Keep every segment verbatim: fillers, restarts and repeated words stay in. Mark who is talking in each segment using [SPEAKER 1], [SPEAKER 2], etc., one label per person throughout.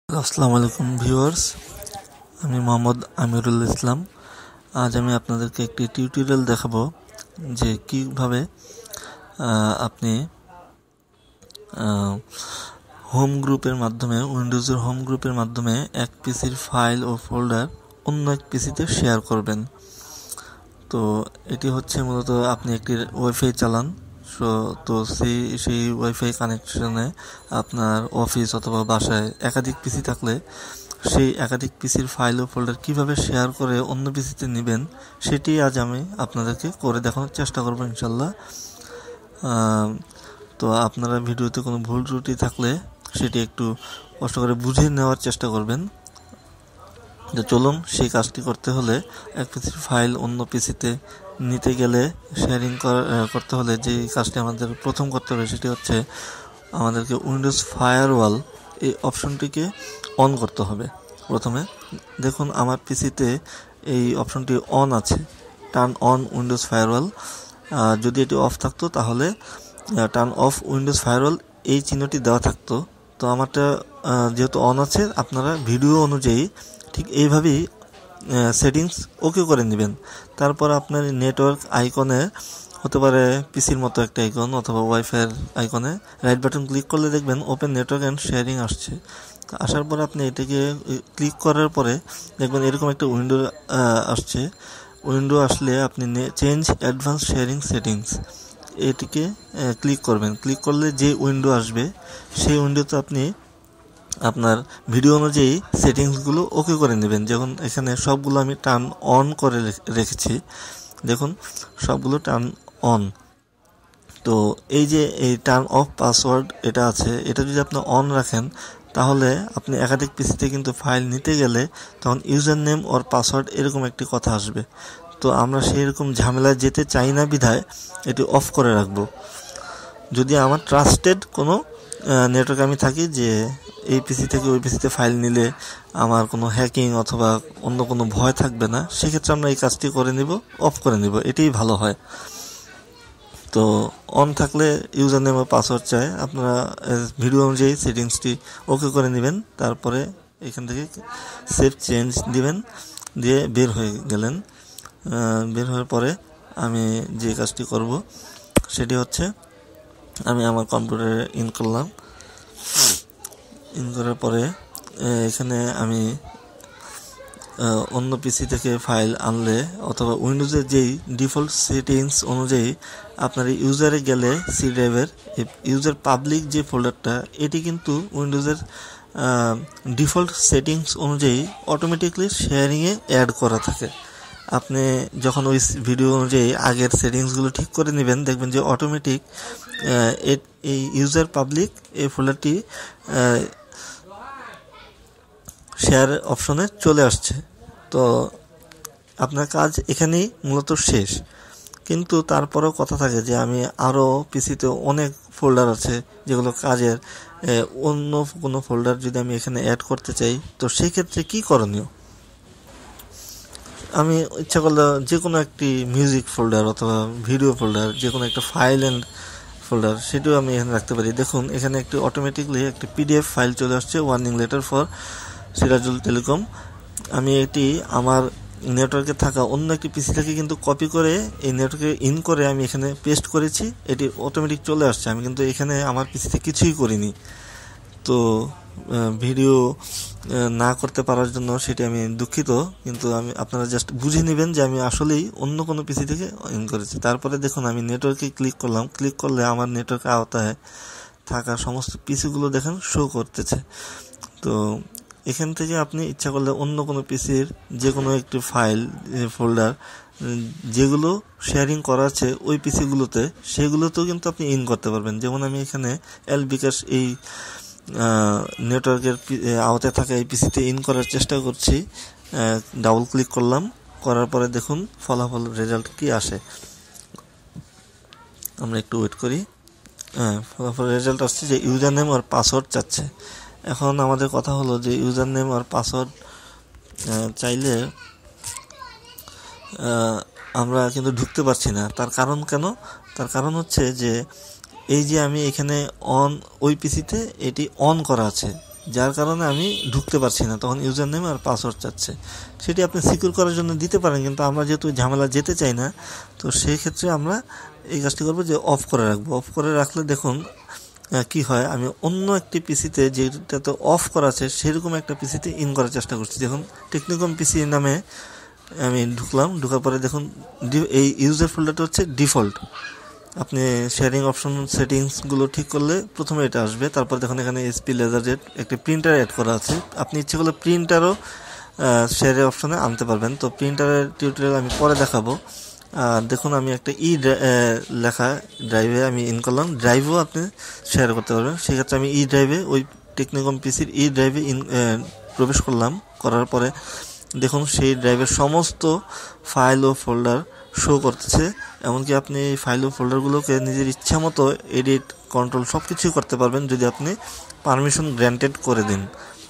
[SPEAKER 1] আসসালামু আলাইকুম ভিউয়ার্স, আমি মোহাম্মদ আমিরুল ইসলাম। আজ আমি আপনাদেরকে একটি টিউটোরিয়াল দেখাবো যে কিভাবে আপনি হোম গ্রুপের মাধ্যমে উইন্ডোজের হোম গ্রুপের মাধ্যমে এক পিসির ফাইল ও ফোল্ডার অন্য এক পিসিতে শেয়ার করবেন। তো এটি হচ্ছে মূলত আপনি একটি ওয়াইফাই চালান, সো তো সেই সেই ওয়াইফাই কানেকশনে আপনার অফিস অথবা বাসায় একাধিক পিসি থাকলে সেই একাধিক পিসির ফাইল ও ফোল্ডার কীভাবে শেয়ার করে অন্য পিসিতে নেবেন সেটি আজ আমি আপনাদেরকে করে দেখানোর চেষ্টা করব ইনশাল্লাহ। তো আপনারা ভিডিওতে কোনো ভুল ত্রুটি থাকলে সেটি একটু কষ্ট করে বুঝে নেওয়ার চেষ্টা করবেন। তো চলুন, সেই কাজটি করতে হলে এক পিসির ফাইল অন্য পিসিতে নিতে গেলে শেয়ারিং করতে হলে যে কাজটি আমাদের প্রথম করতে হবে সেটি হচ্ছে আমাদেরকে উইন্ডোজ ফায়ারওয়াল এই অপশনটিকে অন করতে হবে। প্রথমে দেখুন আমার পিসিতে এই অপশনটি অন আছে, টার্ন অন উইন্ডোজ ফায়ারওয়াল। যদি এটি অফ থাকতো তাহলে টার্ন অফ উইন্ডোজ ফায়ারওয়াল এই চিহ্নটি দেওয়া থাকতো। তো আমারটা যেহেতু অন আছে, আপনারা ভিডিও অনুযায়ী ঠিক এইভাবেই সেটিংস ওকে করে নেবেন। তারপর আপনার নেটওয়ার্ক আইকনে হতে পারে পিসির মতো একটা আইকন অথবা ওয়াইফাইয়ের আইকনে রাইট বাটন ক্লিক করলে দেখবেন ওপেন নেটওয়ার্ক অ্যান্ড শেয়ারিং আসছে। আসার পরে আপনি এটাকে ক্লিক করার পরে দেখবেন এরকম একটা উইন্ডো আসছে। উইন্ডো আসলে আপনি চেঞ্জ অ্যাডভান্স শেয়ারিং সেটিংস এটিকে ক্লিক করবেন। ক্লিক করলে যে উইন্ডো আসবে সেই উইন্ডোতে আপনি আপনার ভিডিও অনুযায়ী সেটিংসগুলো ওকে করে নেবেন। যেমন এখানে সবগুলো আমি টার্ন অন করে রেখেছি, দেখুন সবগুলো টার্ন অন। তো এই যে এই টার্ন অফ পাসওয়ার্ড এটা আছে, এটা যদি আপনি অন রাখেন তাহলে আপনি একাধিক পিসিতে কিন্তু ফাইল নিতে গেলে তখন ইউজার নেম ওর পাসওয়ার্ড এরকম একটি কথা আসবে। তো আমরা সেই রকম ঝামেলায় যেতে চাই না বিধায় এটি অফ করে রাখবো। যদি আমার ট্রাস্টেড কোনো নেটওয়ার্ক আমি থাকি যে এই পিসি থেকে ওই পিসিতে ফাইল নিলে আমার কোনো হ্যাকিং অথবা অন্য কোনো ভয় থাকবে না, সেক্ষেত্রে আমরা এই কাজটি করে নিব, অফ করে নিব, এটাই ভালো হয়। তো অন থাকলে ইউজার নেম ও পাসওয়ার্ড চায়, আপনারা ভিডিও অনুযায়ী সেটিংসটি ওকে করে নেবেন। তারপরে এখান থেকে সেভ চেঞ্জ দিবেন, দিয়ে বের হয়ে গেলেন। বের হওয়ার পরে আমি যে কাজটি করব সেটি হচ্ছে আমি আমার কম্পিউটারে ইন করলাম। ইন করার পরে এখানে আমি অন্য পিসি থেকে ফাইল আনলে অথবা উইন্ডোজের যেই ডিফল্ট সেটিংস অনুযায়ী আপনার ইউজারে গেলে সি ড্রাইভের ইউজার পাবলিক যে ফোল্ডারটা এটি কিন্তু উইন্ডোজের ডিফল্ট সেটিংস অনুযায়ী অটোমেটিকলি শেয়ারিংয়ে অ্যাড করা থাকে। আপনি যখন ওই ভিডিও অনুযায়ী আগের সেটিংসগুলো ঠিক করে নেবেন দেখবেন যে অটোমেটিক এই ইউজার পাবলিক এই ফোল্ডারটি শেয়ার অপশনে চলে আসছে। তো আপনার কাজ এখানেই মূলত শেষ। কিন্তু তারপরেও কথা থাকে যে আমি আরও পিসিতে অনেক ফোল্ডার আছে যেগুলো কাজের, অন্য কোনো ফোল্ডার যদি আমি এখানে অ্যাড করতে চাই তো সেই ক্ষেত্রে কী করণীয়? আমি ইচ্ছা করলে যে কোনো একটি মিউজিক ফোল্ডার অথবা ভিডিও ফোল্ডার, যে কোনো একটা ফাইল অ্যান্ড ফোল্ডার সেটিও আমি এখানে রাখতে পারি। দেখুন এখানে একটি অটোমেটিকলি একটি পিডিএফ ফাইল চলে আসছে, warning letter for Sirajul telecom. আমি এটি আমার নেটওয়ার্কে থাকা অন্য একটি পিসি থেকে কিন্তু কপি করে এই নেটওয়ার্কে ইন করে আমি এখানে পেস্ট করেছি, এটি অটোমেটিক চলে আসছে। আমি কিন্তু এখানে আমার পিসিতে কিছুই করিনি। তো ভিডিও না করতে পারার জন্য সেটি আমি দুঃখিত, কিন্তু আমি আপনারা জাস্ট বুঝে নেবেন যে আমি আসলেই অন্য কোনো পিসি থেকে ইন করেছি। তারপরে দেখুন আমি নেটওয়ার্কে ক্লিক করলাম, ক্লিক করলে আমার নেটওয়ার্কের আওতায় থাকা সমস্ত পিসিগুলো দেখেন শো করতেছে। তো এখান থেকে আপনি ইচ্ছা করলে অন্য কোনো পিসির যে কোনো একটি ফাইল ফোল্ডার যেগুলো শেয়ারিং করা আছে ওই পিসিগুলোতে সেগুলোতেও কিন্তু আপনি ইন করতে পারবেন। যেমন আমি এখানে এল বিকাশ এই নেটওয়ার্কের আওতায় থাকা এই পিসিতে ইন করার চেষ্টা করছি। ডাবল ক্লিক করলাম, করার পরে দেখুন ফলাফল রেজাল্ট কি আসে। আমরা একটু ওয়েট করি। হ্যাঁ, ফলাফল রেজাল্ট আসছে যে ইউজার নেম আর পাসওয়ার্ড চাচ্ছে। এখন আমাদের কথা হলো যে ইউজার নেম আর পাসওয়ার্ড চাইলে আমরা কিন্তু ঢুকতে পারছি না। তার কারণ কেন? তার কারণ হচ্ছে যে এই যে আমি এখানে অন ওই পিসিতে এটি অন করা আছে, যার কারণে আমি ঢুকতে পারছি না, তখন ইউজার নেম আর পাসওয়ার্ড চাচ্ছে। সেটি আপনি সিকিউর করার জন্য দিতে পারেন, কিন্তু আমরা যেহেতু ঝামেলা যেতে চাই না, তো সেই ক্ষেত্রে আমরা এই কাজটি করবো যে অফ করে রাখবো। অফ করে রাখলে দেখুন কি হয়, আমি অন্য একটি পিসিতে যেটাতে অফ করা আছে সেরকম একটা পিসিতে ইন করার চেষ্টা করছি। দেখুন টেকনিকম পিসি নামে আমি ঢুকলাম, ঢুকার পরে দেখুন এই ইউজার ফোল্ডারটা হচ্ছে ডিফল্ট। আপনি শেয়ারিং অপশন সেটিংসগুলো ঠিক করলে প্রথমে এটা আসবে। তারপর দেখুন এখানে এসপি লেজারজেট একটি প্রিন্টার অ্যাড করা আছে, আপনি ইচ্ছে করলে প্রিন্টারও শেয়ারের অপশনে আনতে পারবেন। তো প্রিন্টারের টিউটোরিয়াল আমি পরে দেখাবো। আর দেখুন আমি একটা ই লেখা ড্রাইভে আমি ইন করলাম, ড্রাইভও আপনি শেয়ার করতে পারবেন। সেক্ষেত্রে আমি ই ড্রাইভে ওই টেকনিকম পিসির ই ড্রাইভে ইন প্রবেশ করলাম। করার পরে দেখুন সেই ড্রাইভের সমস্ত ফাইল ও ফোল্ডার শো করতেছে। এমনকি আপনি এই ফাইল ও ফোল্ডারগুলোকে নিজের ইচ্ছা মতো এডিট, কন্ট্রোল সব কিছুই করতে পারবেন যদি আপনি পারমিশন গ্র্যান্টেড করে দিন।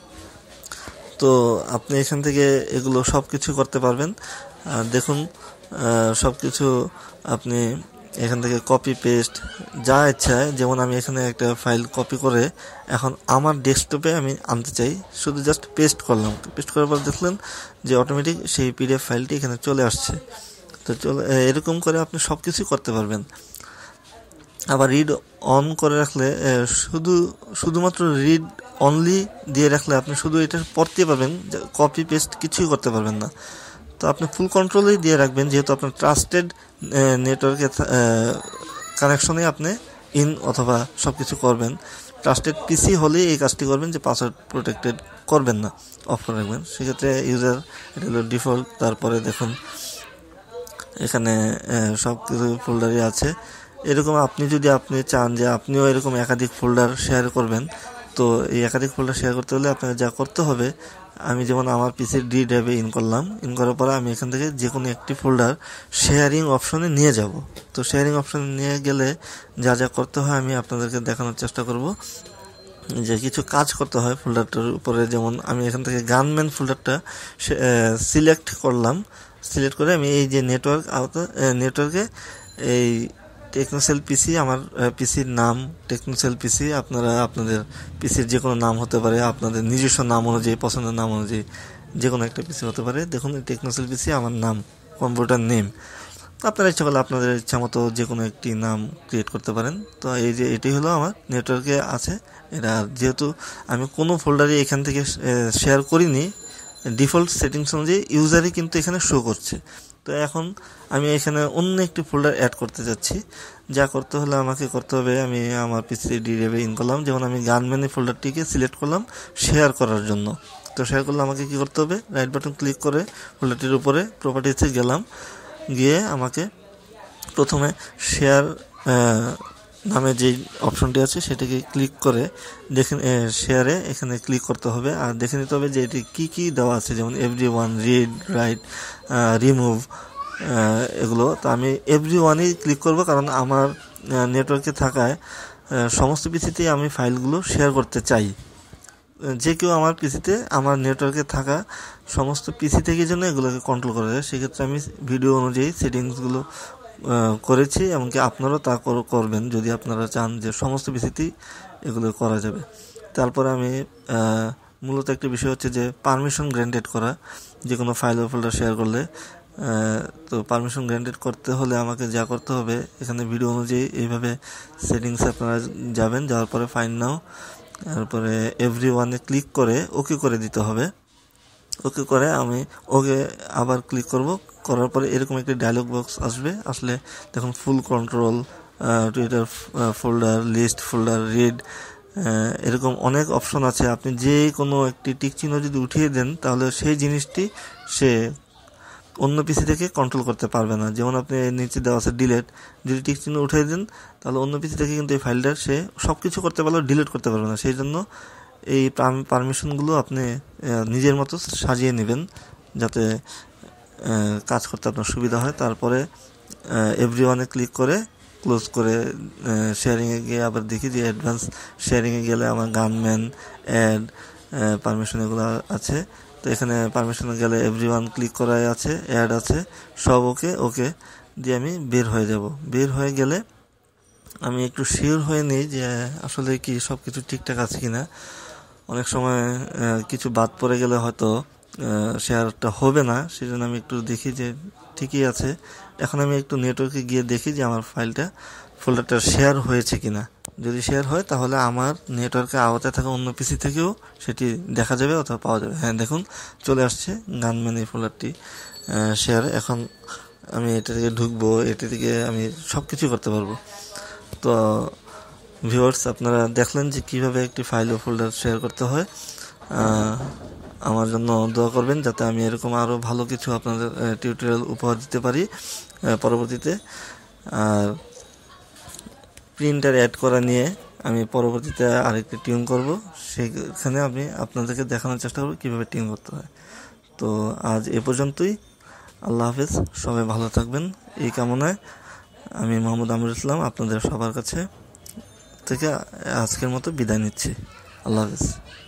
[SPEAKER 1] তো আপনি এখান থেকে এগুলো সব কিছু করতে পারবেন। আর দেখুন সব কিছু আপনি এখান থেকে কপি পেস্ট যা ইচ্ছা, যেমন আমি এখানে একটা ফাইল কপি করে এখন আমার ডেস্কটপে আমি আনতে চাই, শুধু জাস্ট পেস্ট করলাম। পেস্ট করার পর দেখলেন যে অটোমেটিক সেই পিডিএফ ফাইলটি এখানে চলে আসছে। তো চলে এরকম করে আপনি সব কিছুই করতে পারবেন। আবার রিড অন করে রাখলে শুধু শুধুমাত্র রিড অনলি দিয়ে রাখলে আপনি শুধু এটা পড়তে পারবেন, কপি পেস্ট কিছুই করতে পারবেন না। তো আপনি ফুল কন্ট্রোলেই দিয়ে রাখবেন, যেহেতু আপনার ট্রাস্টেড নেটওয়ার্কে কানেকশনে আপনি ইন অথবা সব কিছু করবেন। ট্রাস্টেড পিসি হলেই এই কাজটি করবেন যে পাসওয়ার্ড প্রোটেক্টেড করবেন না, অফ করে রাখবেন। সেক্ষেত্রে ইউজার এটা হলো ডিফল্ট। তারপরে দেখুন এখানে সব কিছু ফোল্ডারই আছে। এরকম আপনি যদি আপনি চান যে আপনিও এরকম একাধিক ফোল্ডার শেয়ার করবেন, তো এই একাধিক ফোল্ডার শেয়ার করতে হলে আপনাকে যা করতে হবে, আমি যেমন আমার পিসির ডি ড্রাইভে ইন করলাম, ইন করার পরে আমি এখান থেকে যে কোনো একটি ফোল্ডার শেয়ারিং অপশনে নিয়ে যাব। তো শেয়ারিং অপশনে নিয়ে গেলে যা যা করতে হয় আমি আপনাদেরকে দেখানোর চেষ্টা করব যে কিছু কাজ করতে হয় ফোল্ডারটার উপরে। যেমন আমি এখান থেকে গানম্যান ফোল্ডারটা সিলেক্ট করলাম, সিলেক্ট করে আমি এই যে নেটওয়ার্ক আওতা নেটওয়ার্কে এই টেকনোসেল পিসি, আমার পিসির নাম টেকনোসেল পিসি, আপনারা আপনাদের পিসির যে কোনো নাম হতে পারে, আপনাদের নিজস্ব নাম অনুযায়ী, পছন্দের নাম অনুযায়ী যে কোনো একটা পিসি হতে পারে। দেখুন টেকনোসেল পিসি আমার নাম, কম্পিউটার নেম। আপনারা ইচ্ছা করলে আপনাদের ইচ্ছা মতো যে কোনো একটি নাম ক্রিয়েট করতে পারেন। তো এই যে এটি হলো আমার নেটওয়ার্কে আছে এটা। যেহেতু আমি কোনো ফোল্ডারে এখান থেকে শেয়ার করিনি, ডিফল্ট সেটিংস অনুযায়ী ইউজারই কিন্তু এখানে শো করছে। তো এখন আমি এখানে অন্য একটি ফোল্ডার অ্যাড করতে যাচ্ছি। যা করতে হলে আমাকে করতে হবে, আমি আমার পিসি ডি ড্রাইভে ইন করলাম, যেমন আমি গানম্যান ফোল্ডারটিকে সিলেক্ট করলাম শেয়ার করার জন্য। তো শেয়ার করলে আমাকে কি করতে হবে, রাইট বাটন ক্লিক করে ফোল্ডারটির উপরে প্রপার্টিসে গেলাম, গিয়ে আমাকে প্রথমে শেয়ার নামে যে অপশনটি আছে সেটাকে ক্লিক করে দেখে শেয়ারে এখানে ক্লিক করতে হবে। আর দেখে নিতে হবে যে এটি কী কী দেওয়া আছে, যেমন every one, read, write, remove, এগুলো। তো আমি এভরি ওয়ানই ক্লিক করব, কারণ আমার নেটওয়ার্কে থাকায় সমস্ত পিসিতেই আমি ফাইলগুলো শেয়ার করতে চাই। যে কেউ আমার পিসিতে আমার নেটওয়ার্কে থাকা সমস্ত পিসি থেকে যেন এগুলোকে কন্ট্রোল করা যায়, সেক্ষেত্রে আমি ভিডিও অনুযায়ী সেটিংসগুলো করেছি। এমনকি আপনারাও তা করবেন যদি আপনারা চান যে সমস্ত পিসিতেই এগুলো করা যাবে। তারপরে আমি মূলত একটা বিষয় হচ্ছে যে পারমিশন গ্র্যান্টেড করা, যে কোনো ফাইল ও ফোল্ডার শেয়ার করলে। তো পারমিশন গ্র্যান্টেড করতে হলে আমাকে যা করতে হবে, এখানে ভিডিও অনুযায়ী এইভাবে সেটিংস আপনারা যাবেন, যাওয়ার পরে ফাইন নাও, তারপরে এভরি ওয়ানে ক্লিক করে ওকে করে দিতে হবে। ওকে করে আমি ওকে আবার ক্লিক করব, করার পরে এরকম একটি ডায়লগ বক্স আসবে। আসলে দেখুন full control, twitter folder, list folder, read, এরকম অনেক অপশন আছে। আপনি যে কোনো একটি টিক চিহ্ন যদি উঠিয়ে দেন, তাহলে সেই জিনিসটি সে অন্য পিসি থেকে কন্ট্রোল করতে পারবে না। যেমন আপনি নিচে দেওয়া আছে ডিলেট, যদি টিক চিহ্ন উঠিয়ে দেন তাহলে অন্য পিসি থেকে কিন্তু এই ফাইলটার সে সব কিছু করতে পারলেও ডিলিট করতে পারবে না। সেই জন্য এই পারমিশনগুলো আপনি নিজের মতো সাজিয়ে নেবেন যাতে কাজ করতে আপনার সুবিধা হয়। তারপরে এভরি ওয়ানে ক্লিক করে ক্লোজ করে শেয়ারিংয়ে গিয়ে আবার দেখি যে অ্যাডভান্স শেয়ারিংয়ে গেলে আমার গানম্যান, অ্যাড, পারমিশন এগুলো আছে। তো এখানে পারমিশনে গেলে এভরি ওয়ান ক্লিক করাই আছে, অ্যাড আছে, সব ওকে ওকে দিয়ে আমি বের হয়ে যাব। বের হয়ে গেলে আমি একটু শিওর হয়ে নিই যে আসলে কি সব কিছু ঠিকঠাক আছে কিনা। অনেক সময় কিছু বাদ পড়ে গেলে হয়তো শেয়ারটা হবে না, সেজন্য আমি একটু দেখি যে ঠিকই আছে। এখন আমি একটু নেটওয়ার্কে গিয়ে দেখি যে আমার ফাইলটা ফোল্ডারটা শেয়ার হয়েছে কিনা। যদি শেয়ার হয় তাহলে আমার নেটওয়ার্কের আওতায় থাকা অন্য পিসি থেকেও সেটি দেখা যাবে অথবা পাওয়া যাবে। হ্যাঁ, দেখুন চলে আসছে গানম্যান এই ফোল্ডারটি শেয়ার। এখন আমি এটা থেকে ঢুকবো, এটা থেকে আমি সব কিছু করতে পারবো। তো ভিউয়ার্স, আপনারা দেখলেন যে কিভাবে একটি ফাইল ও ফোল্ডার শেয়ার করতে হয়। আমার জন্য দোয়া করবেন যাতে আমি এরকম আরও ভালো কিছু আপনাদের টিউটোরিয়াল উপহার দিতে পারি পরবর্তীতে। আর প্রিন্টার অ্যাড করা নিয়ে আমি পরবর্তীতে আরেকটি টিউন করব, সেখানে আমি আপনাদেরকে দেখানোর চেষ্টা করব কীভাবে টিউন করতে হয়। তো আজ এ পর্যন্তই। আল্লাহ হাফেজ, সবাই ভালো থাকবেন এই কামনায় আমি মোহাম্মদ আমিরুল ইসলাম আপনাদের সবার কাছে থেকে আজকের মতো বিদায় নিচ্ছি। আল্লাহ হাফেজ।